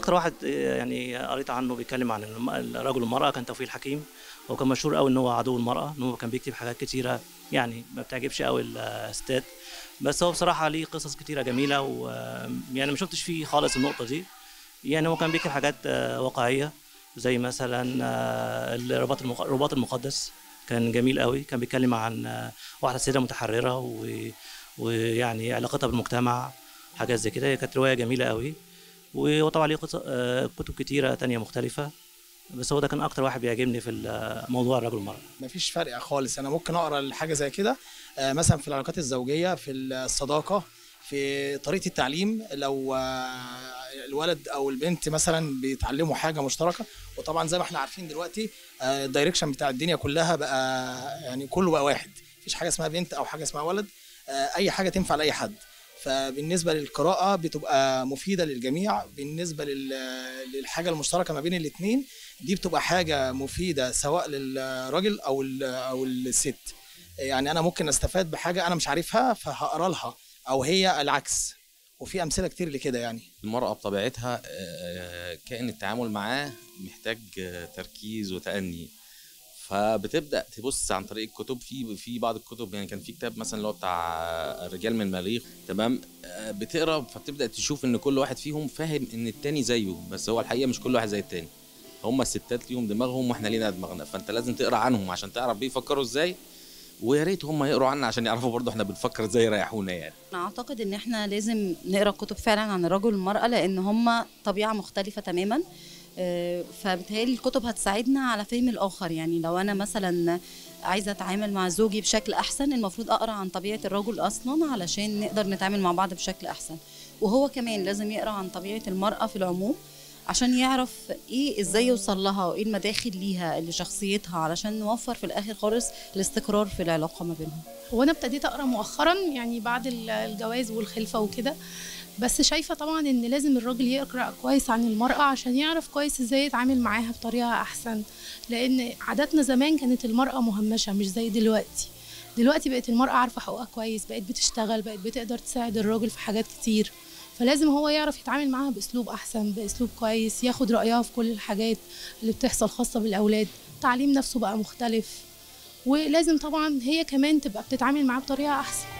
اكتر واحد يعني قريت عنه بيتكلم عن الرجل والمراه كان توفيق الحكيم. هو كان مشهور قوي ان هو عدو المراه، ان هو كان بيكتب حاجات كتيره يعني ما بتعجبش قوي الستات، بس هو بصراحه ليه قصص كتيره جميله، ويعني ما شفتش فيه خالص النقطه دي. يعني هو كان بيكتب حاجات واقعيه، زي مثلا الرباط المقدس كان جميل قوي. كان بيتكلم عن واحده سيده متحرره ويعني علاقتها بالمجتمع، حاجات زي كده. هي كانت روايه جميله قوي. وطبعا ليه كتب كتيره تانية مختلفه، بس هو ده كان اكتر واحد بيعجبني في موضوع الرجل والمراه. مفيش فرق خالص، انا ممكن اقرا حاجه زي كده مثلا في العلاقات الزوجيه، في الصداقه، في طريقه التعليم، لو الولد او البنت مثلا بيتعلموا حاجه مشتركه. وطبعا زي ما احنا عارفين دلوقتي الدايركشن بتاع الدنيا كلها بقى يعني كله بقى واحد، مفيش حاجه اسمها بنت او حاجه اسمها ولد، اي حاجه تنفع لاي حد. فبالنسبه للقراءه بتبقى مفيده للجميع. بالنسبه للحاجه المشتركه ما بين الاثنين دي بتبقى حاجه مفيده سواء للراجل او الست. يعني انا ممكن استفاد بحاجه انا مش عارفها فهقرا لها، او هي العكس. وفي امثله كتير لكده. يعني المرأة بطبيعتها كائن التعامل معاه محتاج تركيز وتأني، فبتبدأ تبص عن طريق الكتب. في بعض الكتب، يعني كان في كتاب مثلا اللي هو بتاع الرجال من المريخ، تمام، بتقرا فبتبدأ تشوف ان كل واحد فيهم فاهم ان التاني زيه، بس هو الحقيقة مش كل واحد زي التاني. هما الستات ليهم دماغهم واحنا لينا دماغنا، فانت لازم تقرا عنهم عشان تعرف بيفكروا ازاي، ويا ريت هم يقروا عنا عشان يعرفوا برضه احنا بنفكر ازاي يريحونا. يعني انا اعتقد ان احنا لازم نقرا كتب فعلا عن الرجل والمراه، لان هم طبيعه مختلفه تماما. فبالتالي الكتب هتساعدنا على فهم الاخر. يعني لو انا مثلا عايزه اتعامل مع زوجي بشكل احسن، المفروض اقرا عن طبيعه الرجل اصلا علشان نقدر نتعامل مع بعض بشكل احسن. وهو كمان لازم يقرا عن طبيعه المراه في العموم عشان يعرف ايه ازاي يوصل لها، وايه المداخل ليها لشخصيتها، علشان نوفر في الاخر خالص الاستقرار في العلاقه ما بينهم. هو انا ابتديت اقرا مؤخرا يعني بعد الجواز والخلفه وكده، بس شايفه طبعا ان لازم الراجل يقرا كويس عن المراه عشان يعرف كويس ازاي يتعامل معاها بطريقه احسن. لان عاداتنا زمان كانت المراه مهمشه مش زي دلوقتي. دلوقتي بقت المراه عارفه حقوقها كويس، بقت بتشتغل، بقت بتقدر تساعد الراجل في حاجات كتير. فلازم هو يعرف يتعامل معاها باسلوب احسن، باسلوب كويس، ياخد رايها في كل الحاجات اللي بتحصل خاصه بالاولاد. التعليم نفسه بقى مختلف، ولازم طبعا هي كمان تبقى بتتعامل معاه بطريقه احسن.